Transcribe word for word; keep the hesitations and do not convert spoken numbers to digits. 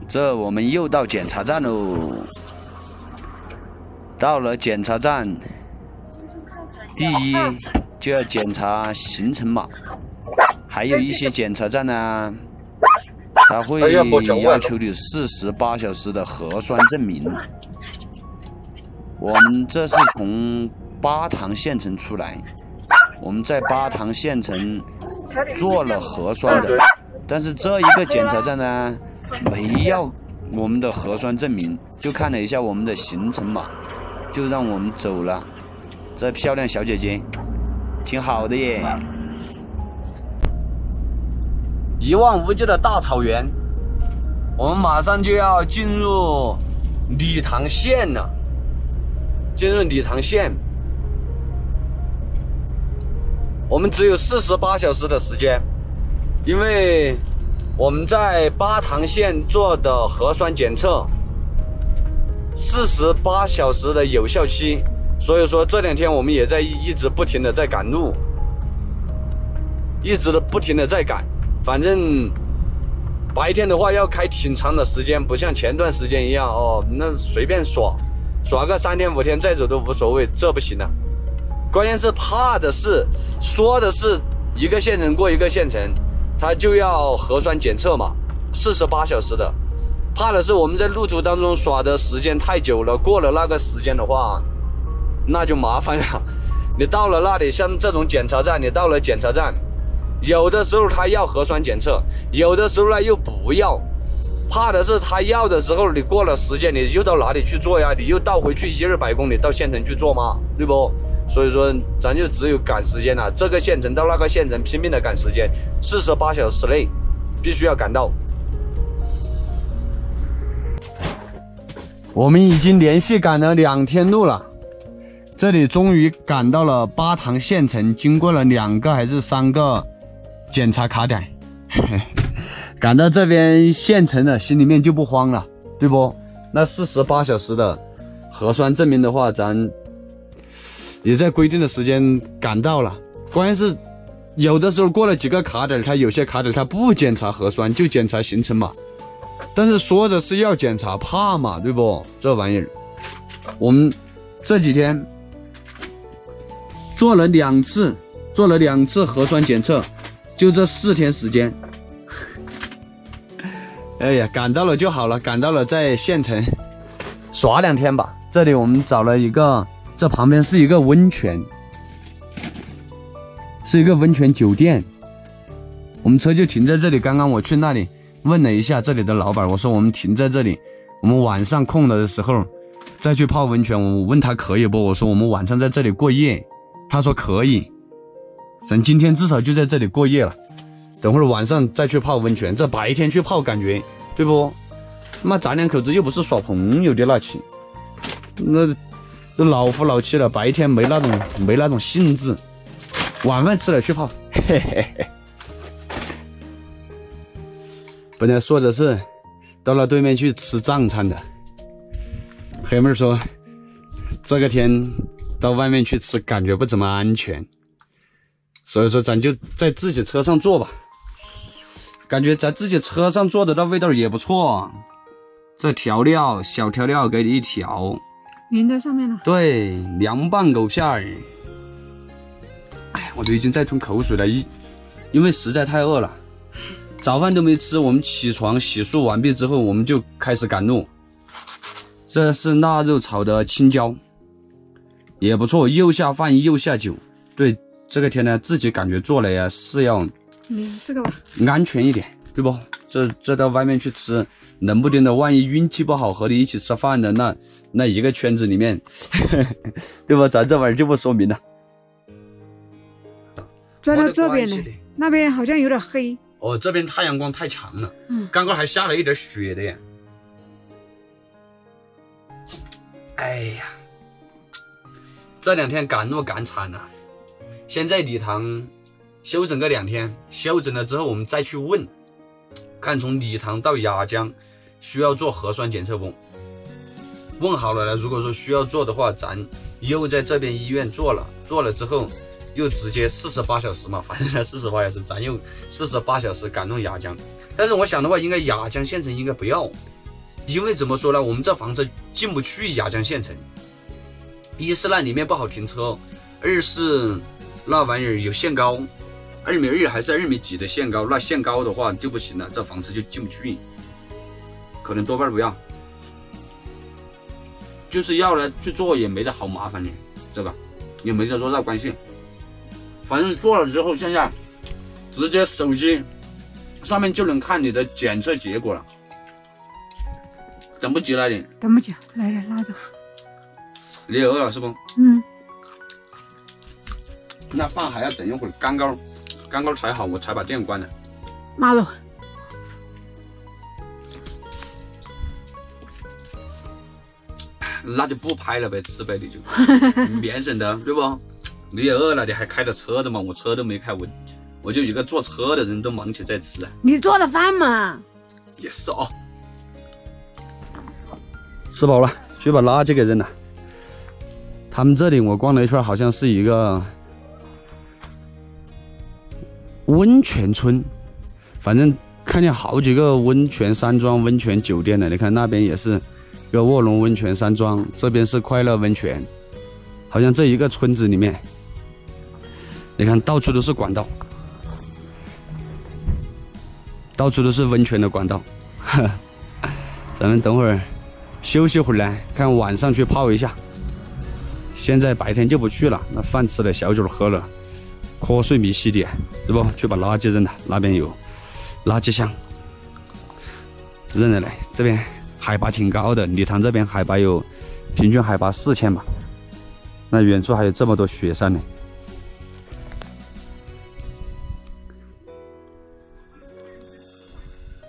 这我们又到检查站喽。到了检查站，第一就要检查行程码，还有一些检查站呢，它会要求你四十八小时的核酸证明。我们这是从巴塘县城出来，我们在巴塘县城做了核酸的，但是这一个检查站呢，没要我们的核酸证明，就看了一下我们的行程码，就让我们走了。这漂亮小姐姐，挺好的耶！一望无际的大草原，我们马上就要进入理塘县了。进入理塘县，我们只有四十八小时的时间，因为我们在巴塘县做的核酸检测，四十八小时的有效期，所以说这两天我们也在一直不停的在赶路，一直的不停的在赶。反正白天的话要开挺长的时间，不像前段时间一样哦，那随便耍。耍个三天五天再走都无所谓，这不行啊！关键是怕的是，说的是一个县城过一个县城，他就要核酸检测嘛，四十八小时的。怕的是我们在路途当中耍的时间太久了，过了那个时间的话，那就麻烦了。你到了那里，像这种检查站，你到了检查站，有的时候他要核酸检测，有的时候呢又不要。怕的是他要的时候，你过了时间，你又到哪里去做呀？你又倒回去一二百公里到县城去做吗？对不？所以说，咱就只有赶时间了。这个县城到那个县城拼命的赶时间，四十八小时内必须要赶到。我们已经连续赶了两天路了，这里终于赶到了巴塘县城，经过了两个还是三个检查卡点。赶到这边县城了，心里面就不慌了，对不？那四十八小时的核酸证明的话，咱也在规定的时间赶到了。关键是有的时候过了几个卡点，他有些卡点他不检查核酸，就检查行程码。但是说着是要检查，怕嘛，对不？这玩意儿，我们这几天做了两次，做了两次核酸检测，就这四天时间。哎呀，赶到了就好了，赶到了在县城耍两天吧。这里我们找了一个，这旁边是一个温泉，是一个温泉酒店。我们车就停在这里。刚刚我去那里问了一下这里的老板，我说我们停在这里，我们晚上空了的时候再去泡温泉。我问他可以不？我说我们晚上在这里过夜，他说可以。咱今天至少就在这里过夜了。等会儿晚上再去泡温泉，这白天去泡感觉对不？妈，咱两口子又不是耍朋友的那起，那这老夫老妻了，白天没那种没那种兴致，晚饭吃了去泡，嘿嘿嘿。本来说的是到了对面去吃藏餐的，黑妹说这个天到外面去吃感觉不怎么安全，所以说咱就在自己车上做吧。感觉在自己车上做的那味道也不错，这调料小调料给你一调， 淋在上面了。 对，凉拌狗片儿。哎，我都已经在吞口水了，因因为实在太饿了，早饭都没吃。我们起床洗漱完毕之后，我们就开始赶路。这是腊肉炒的青椒，也不错，又下饭又下酒。对，这个天呢，自己感觉做了呀是要。 嗯，这个吧， 安全一点，对不？这这到外面去吃，冷不丁的，万一运气不好和你一起吃饭的，那那一个圈子里面，呵呵对吧？咱这玩意儿就不说明了。 转到这边呢，那边好像有点黑。 哦，这边太阳光太强了， 嗯， 刚刚还下了一点雪的呀。哎呀，这两天赶路赶惨了，先在礼堂休整个两天，休整了之后我们再去问，看从礼堂到雅江需要做核酸检测不？问好了呢，如果说需要做的话，咱又在这边医院做了，做了之后又直接四十八小时嘛，反正四十八小时，咱又四十八小时赶弄雅江。但是我想的话，应该雅江县城应该不要， 因为怎么说呢，我们这房子进不去雅江县城，一是那里面不好停车，二是那玩意儿有限高，二米二还是二米几的限高，那限高的话就不行了，这房子就进不去，可能多半不要。就是要来去做也没得好麻烦的，这个也没得多大关系。反正做了之后，现在直接手机上面就能看你的检测结果了。等不及了你？ 等不及，来来拉走。 你也饿了是不？ 嗯。 那饭还要等一会儿，刚刚刚刚才好，我才把电关了。 拉走。 那就不拍了呗，吃呗你就，免省的，对不？你也饿了，你还开着车的嘛？我车都没开，我我就一个坐车的人都忙起在吃啊。 你做了饭嘛？ 也是哦。吃饱了，去把垃圾给扔了。他们这里我逛了一圈，好像是一个温泉村，反正看见好几个温泉山庄、温泉酒店的。你看那边也是。个卧龙温泉山庄，这边是快乐温泉，好像这一个村子里面，你看到处都是管道，到处都是温泉的管道。咱们等会儿休息会来，看晚上去泡一下。现在白天就不去了，那饭吃了，小酒喝了，瞌睡迷稀的，是不？去把垃圾扔了，那边有垃圾箱，扔了来这边。海拔挺高的，礼堂这边海拔有平均海拔四千吧，那远处还有这么多雪山呢。